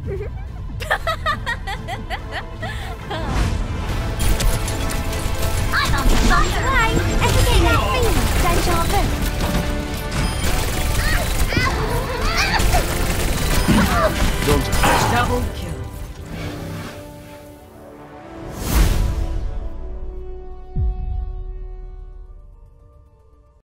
Vòng thứ hai, em có thể là phi dành cho mình. Don't double kill.